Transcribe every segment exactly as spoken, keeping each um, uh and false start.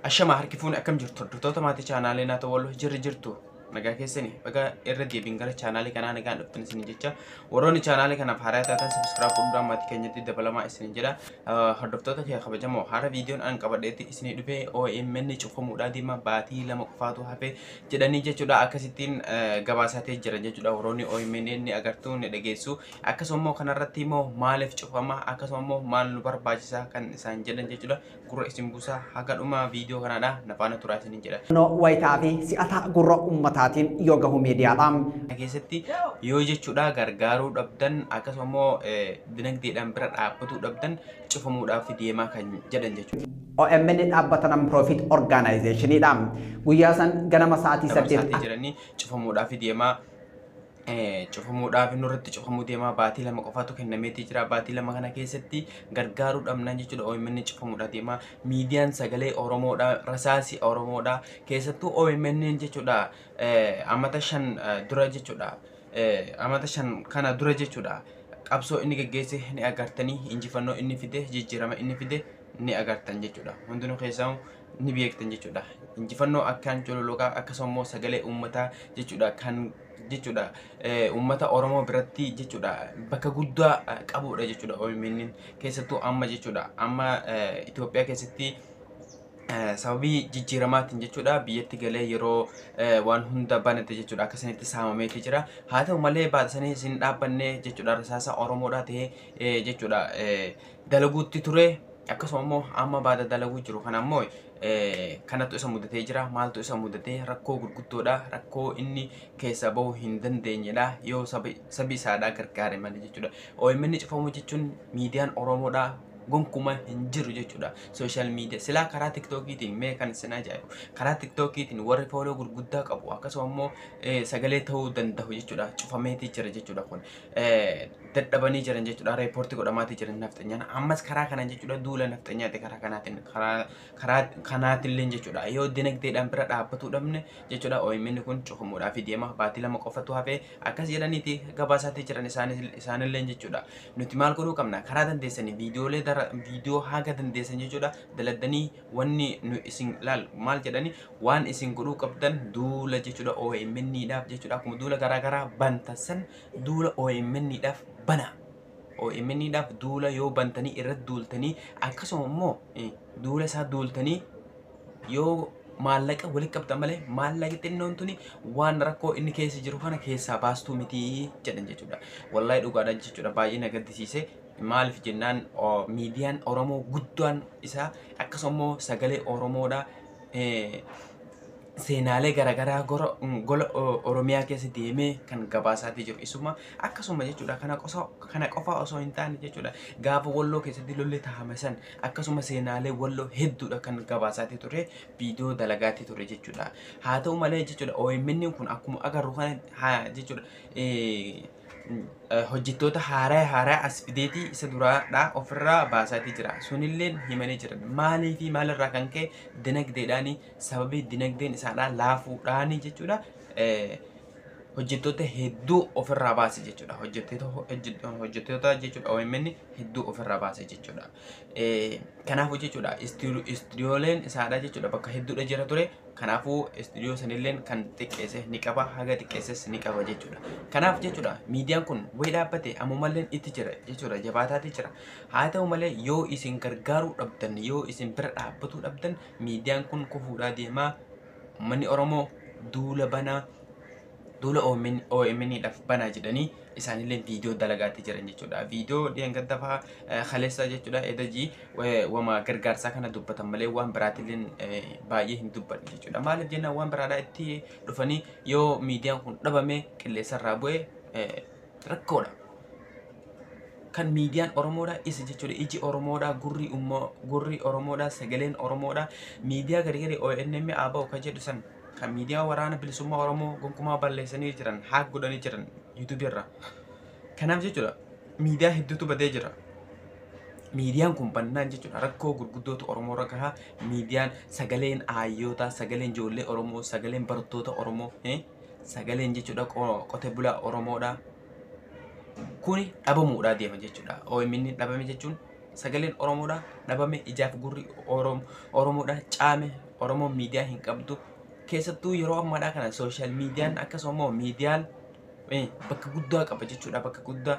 Ashama harkifuun akkam jirtu hordoftoota maatii chaanaalee naa ta'u wallu jirri jirtu nagaa keessanii baga irra deebiin gara chaanaalee kanaa nagaan dhuftan isin jecha warroonni chaanaalee kanaaf haaraa taatan subscribe godhuudhaan maatii keenyatti dabalamaa isin jedha hordoftoota kee kabajamoo haara viidiyoon an qabadheetti isin dhufee O M N cufamuudhaa deema baatii lama qofaatu hafe jedhanii jechuudha akkasittiin gabaasaatee jira jechuudha warroonni O M N ni agartuu ni dhageessu akkasummoo kanarratti immoo maaliif cufama akkasummoo maal nu barbaachisaa kan isaan jedhan jechuudha gurra isin buusaa haga dhuma viidiyoo kanaadha nafaana turaa isin jedha no waytaa fi si'ata gurra ummataatiin yoo gahu miidiyaadhaan keessatti yoo jechuudha gargaaruu dhabdan akkasummoo dinagdeedhaan bira dhaabbatuu dhabdan cufamuudhaaf deemaa kan jedhan jechuudha. O M N dhaabbata non-profit organizationidha. Guyyaa san ganama sa'aatii saddeet jiranii cufamuudhaaf deemaa cufamuudhaaf nurratti cufamuu deemaa baatii lama qofaatu kennameetii jira baatii lama kana keessatti gargaaruu dhabnaan jechuudha O M N cufamuudhaaf deemaa miidiyaan sagalee Oromoodha rasaasii Oromoodha keessattuu O M N jechuudha amata shan dura jechuudha amata shan kana dura jechuudha qabsoo inni geggeesse ni agartanii injifannoo inni fide jijjiirama inni fide ni agartan jechuudha hundinuu keessaa ni beektan jechuudha injifannoo akkaan jololoqaa akkasumas sagalee uummataa jechuudha kan jechuudha uummata Oromoo biratti jechuudha bakka guddaa qabudha jechuudha O M N keessattuu amma jechuudha amma Itoophiyaa keessatti sababii jijjiiramaatiin jechuudha biyyatti galee yeroo waan hunda banate jechuudha akkasanitti saamameeti jira haa ta'u malee baasanii isin dhaabbanne jechuudha rasaasa Oromoodhaa ta'ee jechuudha dalaguutti ture akkasumas amma baada dalaguu jiru kana ammoo kanatu isa mudatee jira maaltu isa mudatee rakkoo gurguddoodha rakkoo inni keessa bahuu hin dandeenyedha yoo sabi isaadhaa gargaare malee jechuudha O M N cufamu jechuun miidiyaan Oromoodhaa gonkuma hin jiru jechuudha social media silaa karaa tiktokiitiin mee kan isin ajaa'ibu karaa tiktokiitiin warri fooloo gurguddaa qabu akkasumas sagalee ta'uu danda'u jechuudha cufameetii jira jechuudha kun dadhabanii jiran jechuudha reepoortii godhamaatii jiran nafxanyaan ammas karaa kanaan jechuudha duula nafxanyaati karaa kanaatiin karaa kanaatillee jechuudha yoo dinagdeedhaan bira dhaabbatuu dhabne jechuudha O M N kun cufamuudhaaf deema baatii lama qofatu hafe akkas jedhaniiti gabaasaatii jiran isaanillee jechuudha nuti maal godhuu qabna karaa dandeessanii viidiyoolee video haga dandeessan jechuudha daladdanii wanni nu isin laal maal jedhani waan isin godhuu qabdan duula jechuudha O M N dhaaf jechuudha akkuma duula garaa garaa bantasan duula O M N dhaaf bana O M N dhaaf duula yoo bantanii irratti duultanii akkasuma immoo duula isaa duultanii yoo maallaqa walitti qabdan malee maallaqa xinnoon tuni waan rakkoo inni keessa jiru kana keessaa baastuu miti jedhan jechuudha wallahi dhugaadha jechuudha baay'ee na gaddisiise maaliif jennaan miidiyaan Oromoo guddaan isaa akkasumas sagalee Oromoodha seenaalee garaagaraa gola Oromiyaa keessa deemee kan gabaasaatii jiru isuma akkasuma jechuudha kana qofa kana qofa osoo hin taane jechuudha gaafa walloo keessatti lolli taa'ame san akkasuma seenaalee walloo hedduudha kan gabaasaatii ture viidiyoo dalagaatii ture jechuudha haa ta'u malee jechuudha O M N kun akkuma agarru kana jechuudha hojjettoota haaraa haaraa as fideetii isa duraadhaa ofirraa baasaatii jira sunillee himanii jiran maalii fi maalirraa kan ka'e dinagdeedhaanii sababii dinagdeen isaadhaa laafuudhaanii jechuudha hojjettoota hedduu ofirraa baase jechuudha hojjettoota jechuudha O M N hedduu ofirraa baase jechuudha kanaafuu jechuudha istiidiyooleen isaadhaa jechuudha bakka hedduudha jira ture kanaafuu istiidiyoo sanilleen kan xiqqeesse ni qaba haga xiqqeesses ni qaba jechuudha kanaaf jechuudha miidiyaan kun way dhaabbate ammumalleen itti jira jechuudha jabaataati jira haa ta'u malee yoo isin gargaaruu dhabdan yoo isin bira dhaabbatuu dhabdan miidiyaan kun kufuudhaa deemaa uummanni Oromoo duula banaa duula O M N dhaaf banaa jedhanii isaanillee viidiyoo dalagaatti jiran jechuudha viidiyoo dhiyangadda fa'aa kaleessa jechuudha edajii wama gargaarsaa kana dubbatan malee waan biraatillee baay'ee hin dubbanne jechuudha maaliif jennaan waan biraadhaa itti dhufanii yoo miidiyaan kun dhabame qilleensarraa bu'ee rakkoodha kan miidiyaan Oromoodha isa jechuudha iji Oromoodha gurri gurri Oromoodha sagaleen Oromoodha miidiyaa gargari O M N aba'u ka jedhu san kan miidiyaa waraana bilisummaa Oromoo gonkumaa balleessanii jiran haak godhanii jiran YouTube irra kanaaf jechuudha miidiyaa hedduutu badee jira miidiyaan kun bannaan jechuudha rakkoo gurguddootu Oromoo irra gahaa miidiyaan sagaleen aayyoota sagaleen ijoollee Oromoo sagaleen barattoota Oromoo sagaleen jechuudha qote bulaa Oromoodha kuni dhabamuudhaa deema jechuudha O M N dhabame jechuun sagaleen Oromoodha dhabame ijaaf gurri Oromoodha caame Oromoon miidiyaa hin qabdu. Keessattuu yeroo ammaadhaa kana sooshaal miidiyaan akkasuma miidiyaan bakka guddaa qaba jechuudha. Bakka guddaa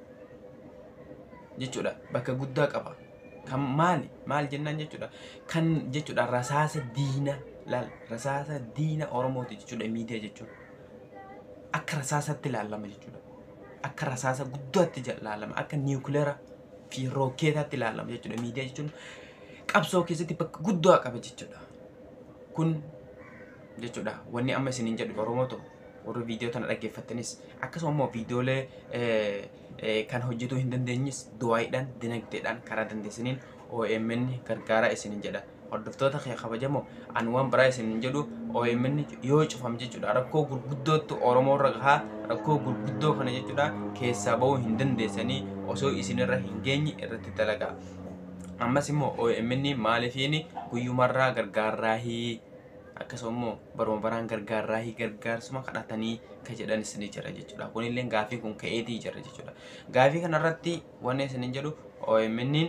jechuudha. Bakka guddaa qaba. Kan maali? Maal jennaan jechuudha. Kan jechuudha rasaasa diina laal rasaasa diina Oromooti jechuudha miidiyaa jechuudha. Akka rasaasatti ilaalama jechuudha. Akka rasaasa guddaatti ilaalama. Akka niwukileera fi rookeetaatti ilaalama jechuudha miidiyaa jechuun qabsoo keessatti bakka guddaa qaba jechuudha. Kun jechuudha wanni amma isiniin jedhu Oromootu warra viidiyoo tana dhaggeeffattanis akkasuma immoo viidiyoolee kan hojjetuu hin dandeenyes du'aayiidhaan dinagdeedhaan karaa dandeessaniin O M N gargaaraa isiniin jedha. Hordoftoota kee kabajamoo ani waan biraa isiniin jedhu O M N yoo cufam jechuudha rakkoo gurguddootu Oromoo irra gahaa rakkoo gurguddoo kana jechuudha keessaa bahuu hin dandeessanii osoo isinirra hin geenye irratti dalagaa. Ammas immoo O M N maaliifiin guyyumarraa gargaarraahii akkasuma baruma baraan gargaarraahii gargaarsuma kadhatanii ka jedhanis ni jira jechuudha. Kunillee gaafii kun ka'eetii jira jechuudha. Gaafii kanarratti wanni isiniin jedhu O M N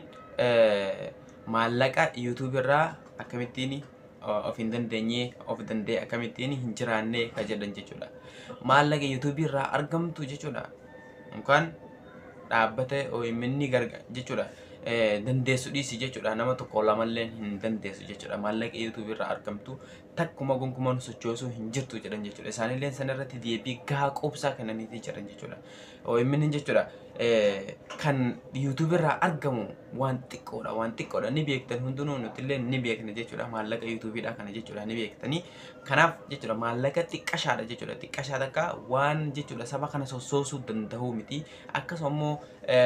maallaqa YouTube irraa akkamittiin of hin dandeenye of danda'e akkamittiin hin jiraanne ka jedhan jechuudha. Maallaqa YouTube irraa argamtu jechuudha. Mukaan dhaabbata O M N gargaar jechuudha. Dandeessu dhiisi jechuudha. Nama tokko lamallee hin dandeessu jechuudha. Maallaqa YouTube irraa argamtu takkuma gonkumaan sochoosuu hin jirtu jedhan jechuudha. Isaanillee sanarratti deebii gahaa quubsaa kennaniitii jiran jechuudha. O M N jechuudha kan YouTube irraa argamu waan xiqqoodha waan xiqqoodha ni beektan hundinuu nutillee ni beekna jechuudha. Maallaqa YouTubeidha kana jechuudha ni beektanii. Kanaaf jechuudha maallaqa xiqqashaadha jechuudha. Xiqqashaa takka waan jechuudha saba kana sossoosuu danda'u miti. Akkasuma immoo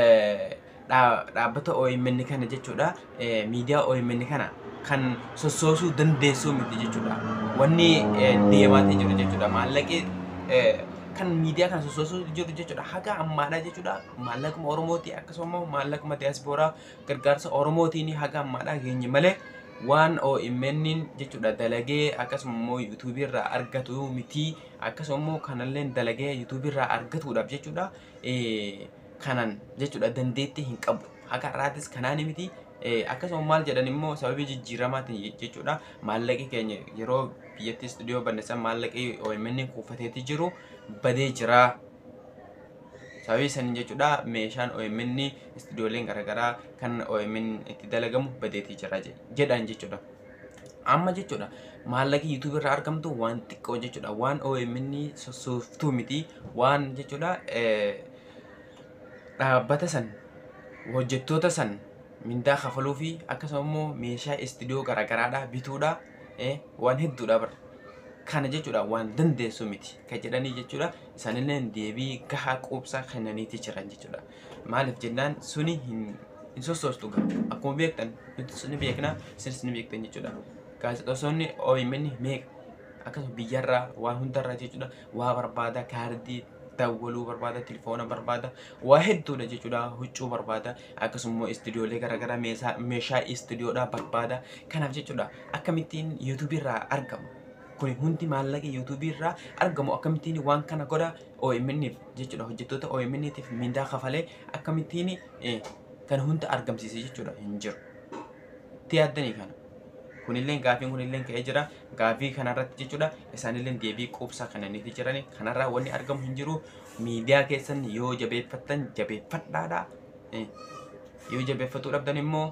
dhaabbata O M N kana jechuudha miidiyaa O M N kana kan sossoosuu dandeessuu miti jechuudha. Wanni deemaatee jiru jechuudha. Maallaqi kan miidiyaa kana sossoosuu jiru jechuudha. Haga ammaadha jechuudha. Maallaquma Oromooti akkasuma maallaquma diaasporaa gargaarsa Oromootiin haga ammaadha geenye malee waan O M N jechuudha dalagee akkasuma immoo YouTube irraa argatu miti. Akkasuma immoo kanallee dalagee YouTube irraa argatuudhaaf jechuudha. Kanan jechuudha dandeettii hin qabu. Haga irraatis kanaan miti. Akkasuma maal jedhan immoo sababii jijjiiramaatiin jechuudha maallaqi keenya yeroo biyyatti istuudiyoo banneessan maallaqi O M N kuufateetii jiru badee jira. Sababii saniin jechuudha meeshaan O M N istuudiyooleen garaagaraa kan O M N itti dalagamu badeetii jira jedhan jechuudha. Amma jechuudha maallaqi YouTube irraa argamtu waan xiqqoo jechuudha. Waan O M N sossooftuu miti. Waan jechuudha dhaabbata san hojjettoota san mindaa kafaluu fi akkasuma immoo meeshaa istuudiyoo garaagaraadha bituudha waan hedduudha bar kana jechuudha waan dandeessu miti ka jedhanii jechuudha. Isaanillee deebii gahaa quubsaa kennaniitii jiran jechuudha. Maaliif jennaan suni hin sossoostu akkuma beektan nuti ni beekna isinis ni beektan jechuudha. Gaazexeessonni O M N meeqa akkasuma biyyarraa waan hundarraa jechuudha waa barbaada kaardii dawwaluu barbaada telefoona barbaada waa hedduudha jechuudha. Huccuu barbaada akkasuma istuudiyoolee garaagaraa meeshaa istuudiyoodhaa barbaada. Kanaaf jechuudha akkamittiin YouTube irraa argamu kun hundi maallaqa YouTube irraa argamu akkamittiin waan kana godha O M N jechuudha. Hojjettoota O M N tiif mindaa kafalee akkamittiin kan hunda argamsiise jechuudha hin jiru. Tiyaaddanii kana kunillee gaafiin kunillee ka'ee jira. Gaafii kanarratti jechuudha isaanillee deebii quubsaa kennaniitii jirani. Kanarraa wanni argamu hin jiru. Miidiyaa keessan yoo jabeeffattan jabeeffadhaadha. Yoo jabeeffatuu dhabdan immoo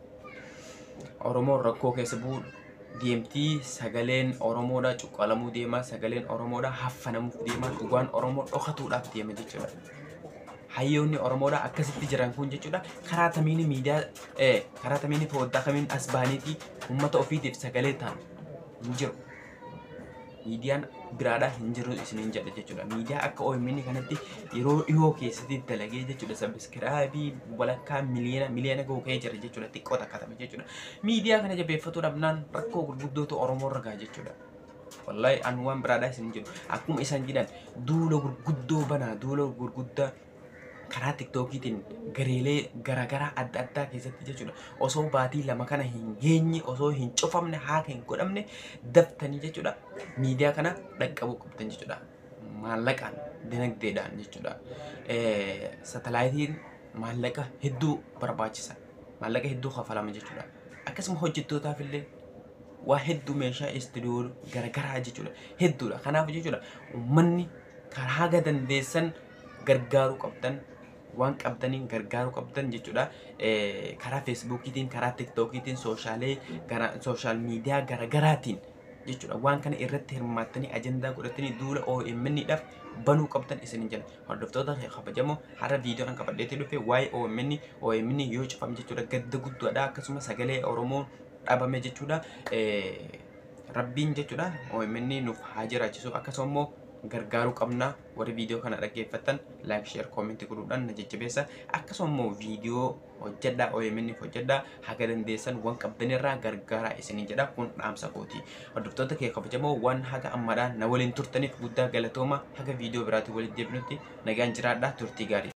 Oromoon rakkoo keessa bu'u deemtii. Sagaleen Oromoodhaa cuqqaalamuu deema. Sagaleen Oromoodhaa haffanamuuf deema. Dhugaan Oromoo dhokatuudhaaf deema jechuudha. Hayyoonni Oromoodhaa akkasitti jiran kun jechuudha karaa tamiini miidiyaa karaa tamiini foddaa kamiin as baaniitii uummata ofiitiif sagalee ta'an hin jiru. Miidiyaan biraadhaa hin jiru isiniin jedha jechuudha. Miidiyaa akka O M N kanatti yeroo dhiyoo keessatti dalagee jechuudha sabiskiraabii walakkaa miliyoona miliyoona ga'u ka'ee jira jechuudha. Xiqqoo takkatame jechuudha. Miidiyaa kana jabeeffatuu dhabnaan rakkoo gurguddootu Oromoo irra gaha jechuudha. Wallahi an waan biraadhaa isiniin jedhu akkuma isaan jedhan duula gurguddoo banaa duula gurguddaa karaa TikTokiitiin gareelee garaagaraa adda addaa keessatti jechuudha. Osoo baatii lama kana hin geenye osoo hin cufamne haa hin godhamne daftanii jechuudha miidiyaa kana dhaqqabuu qabdan jechuudha. Maallaqaan dinagdeedhaan jechuudha. Satalaayitiin maallaqa hedduu barbaachisa. Maallaqa hedduu kafalama jechuudha. Akkasuma hojjettootaaf illee waa hedduu meeshaa istiidiyoo garagaraa jechuudha. Hedduudha. Kanaaf jechuudha uummanni karaa haga dandeessan gargaaruu qabdan. Waan qabdaniin gargaaruu qabdan jechuudha. Karaa feesbuukiitiin, karaa tiktookiitiin, soshaalee gara sooshaal miidiyaa garagaraatiin jechuudha. Waan kana irratti hirmaattanii ajandaa godhatanii duula O M N dhaaf banuu qabdan isin jala. Hordoftoota kabajamoo har'a viidiyoon qabadheetti dhufe waa'ee O M N O M N yoo cufame jechuudha gadda guddaadha. Akkasuma sagalee Oromoo dhabame jechuudha. Rabbiin jechuudha O M N nuuf haa jiraachisu. Akkasuma immoo gargaaruu qabna. Warri viidiyoo kana dhaggeeffatan like, share, comment godhuudhaan na jajjabeessa. Akkasuma immoo viidiyoo hojjedhaa O M N hojjedhaa haga dandeessan waan qabdanirraa gargaaraa isiniin jedha. Kun dhaamsa kooti. Hordoftoota kee kabajamoo waan haga ammadhaan na waliin turtaniif guddaa galatooma. Haga viidiyoo biraatiin walitti deebinutti nagaan jiraadhaa. Turtii gaarii.